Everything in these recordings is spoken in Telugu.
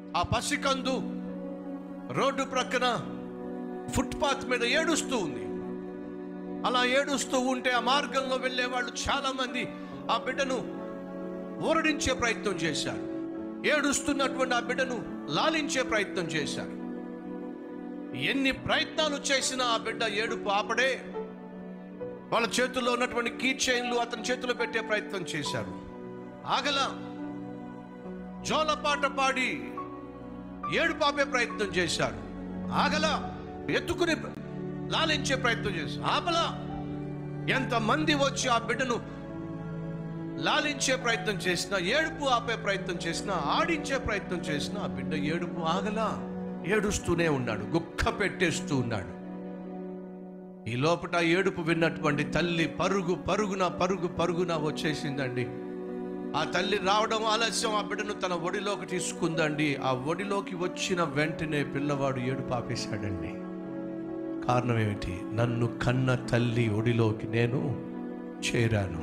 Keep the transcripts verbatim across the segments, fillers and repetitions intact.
ఆ పసికందు రోడ్డు ప్రక్కన ఫుట్పాత్ మీద ఏడుస్తూ ఉంది. అలా ఏడుస్తూ ఉంటే ఆ మార్గంలో వెళ్ళే వాళ్ళు చాలా మంది ఆ బిడ్డను ఊరడించే ప్రయత్నం చేశారు. ఏడుస్తున్నటువంటి ఆ బిడ్డను లాలించే ప్రయత్నం చేశారు. ఎన్ని ప్రయత్నాలు చేసినా ఆ బిడ్డ ఏడుపు ఆపడే. వాళ్ళ చేతుల్లో ఉన్నటువంటి కీ చైన్లు అతని చేతిలో పెట్టే ప్రయత్నం చేశారు, ఆగల. జోలపాట పాడి ఏడుపు ఆపే ప్రయత్నం చేశారు, ఆగల. ఎత్తుకుని లాలించే ప్రయత్నం చేశారు, ఆపలా. ఎంతమంది వచ్చి ఆ బిడ్డను లాలించే ప్రయత్నం చేసినా, ఏడుపు ఆపే ప్రయత్నం చేసినా, ఆడించే ప్రయత్నం చేసినా ఆ బిడ్డ ఏడుపు ఆగలా. ఏడుస్తూనే ఉన్నాడు, గుక్క పెట్టేస్తూ ఉన్నాడు. ఈ లోపట ఏడుపు విన్నటువంటి తల్లి పరుగు పరుగున పరుగు పరుగున వచ్చేసిందండి. ఆ తల్లి రావడం ఆలస్యం. ఆ బిడ్డను తన ఒడిలోకి తీసుకుందండి. ఆ ఒడిలోకి వచ్చిన వెంటనే పిల్లవాడు ఏడుపు ఆపేశాడండి. కారణం ఏమిటి? నన్ను కన్న తల్లి ఒడిలోకి నేను చేరాను.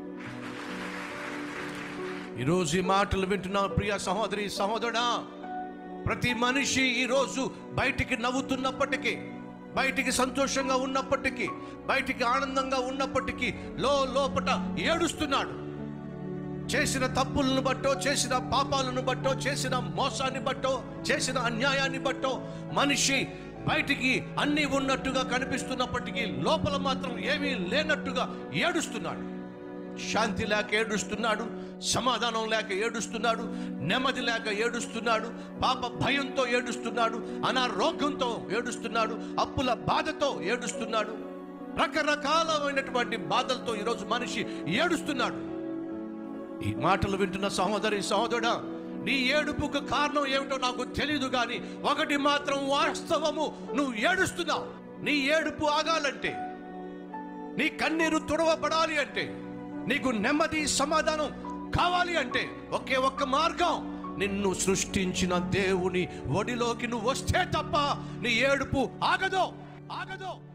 ఈరోజు ఈ మాటలు వింటున్న ప్రియ సహోదరి సహోదరుడా, ప్రతి మనిషి ఈరోజు బయటికి నవ్వుతున్నప్పటికీ, బయటికి సంతోషంగా ఉన్నప్పటికీ, బయటికి ఆనందంగా ఉన్నప్పటికీ లో లోపట ఏడుస్తున్నాడు. చేసిన తప్పులను బట్టో, చేసిన పాపాలను బట్టో, చేసిన మోసాన్ని బట్టో, చేసిన అన్యాయాన్ని బట్టో మనిషి బయటికి అన్నీ ఉన్నట్టుగా కనిపిస్తున్నప్పటికీ లోపల మాత్రం ఏమీ లేనట్టుగా ఏడుస్తున్నాడు. శాంతి లేక ఏడుస్తున్నాడు, సమాధానం లేక ఏడుస్తున్నాడు, నెమ్మది లేక ఏడుస్తున్నాడు, పాప భయంతో ఏడుస్తున్నాడు, అనారోగ్యంతో ఏడుస్తున్నాడు, అప్పుల బాధతో ఏడుస్తున్నాడు, రకరకాలమైనటువంటి బాధలతో ఈరోజు మనిషి ఏడుస్తున్నాడు. ఈ మాటలు వింటున్న సహోదరి సహోదరుడా, నీ ఏడుపుకు కారణం ఏమిటో నాకు తెలియదు, కానీ ఒకటి మాత్రం వాస్తవము, నువ్వు ఏడుస్తున్నావు. నీ ఏడుపు ఆగాలంటే, నీ కన్నీరు తుడవబడాలి అంటే, నీకు నెమ్మది సమాధానం కావాలి అంటే ఒకే ఒక్క మార్గం, నిన్ను సృష్టించిన దేవుని ఒడిలోకి నువ్వు వస్తే తప్ప నీ ఏడుపు ఆగదు ఆగదు